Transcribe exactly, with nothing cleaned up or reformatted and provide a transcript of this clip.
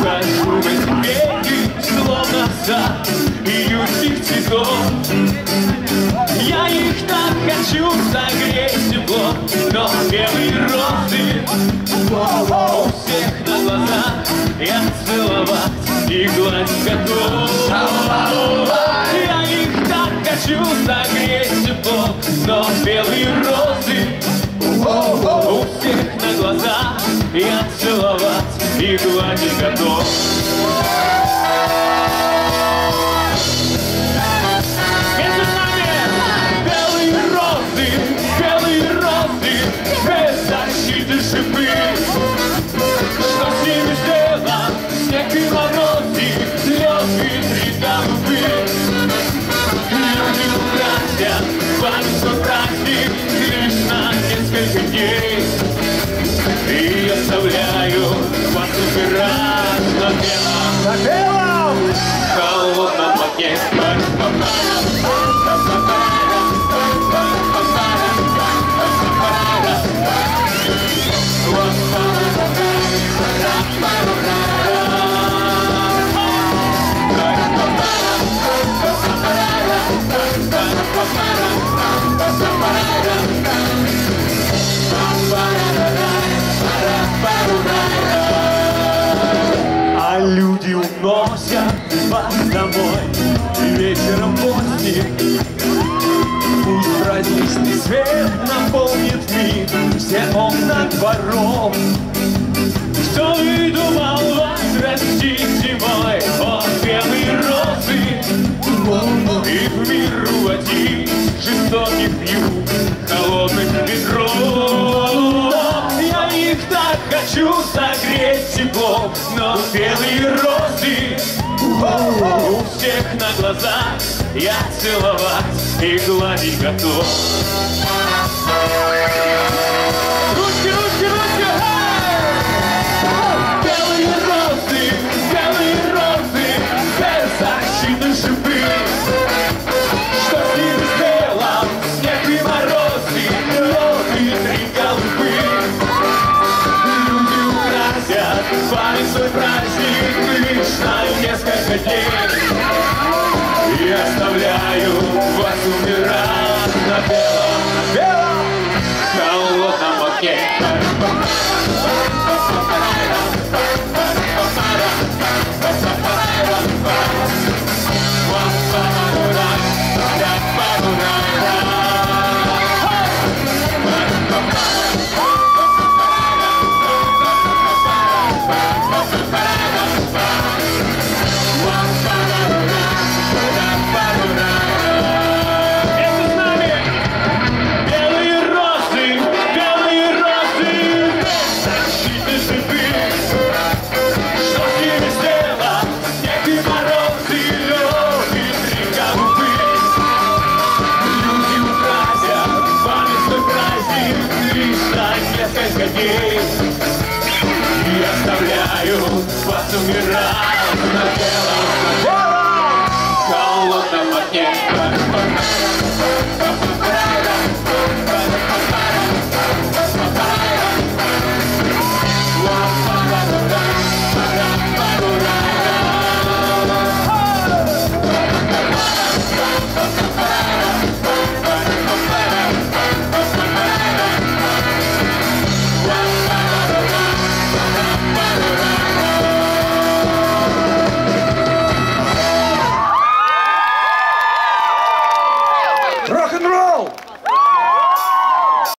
Хожу в эти веки, словно сад июльских цветов. Я их так хочу согреть тепло, но белые розы у всех на глазах я целовать и гладить готов. Я их так хочу согреть тепло, но белые розы у всех на глазах я целовать и гладить готов. Вместе с нами белые розы, белые розы, без защиты шипы. Что с ними сделан снег и морозы, лед, ветры, голубы. Люди украсят вами свой праздник лишь на несколько дней. И оставляю вас убирать на белом, на белом холодном окне. А люди уносят вас домой вечером поздним. Пусть праздничный свет наполнит мир, все окна дворов. Кто выдумал вас растить зимой, о, белые розы, и в мир уводить жестоких юг, холодных ветров. Я их так хочу согреть теплом, но белые розы у всех на глазах я целовать и гладить готов. Ручки, ручки, ручки! Белые розы, белые розы, без защиты шипы. Что с ними сделал снег и морозы, лед и три голубы. Люди украсят вами свой праздник лишь на несколько дней. И оставляю вас умирать на белом, на белом холодном окне. И оставляю вас умирать на белом, на белом.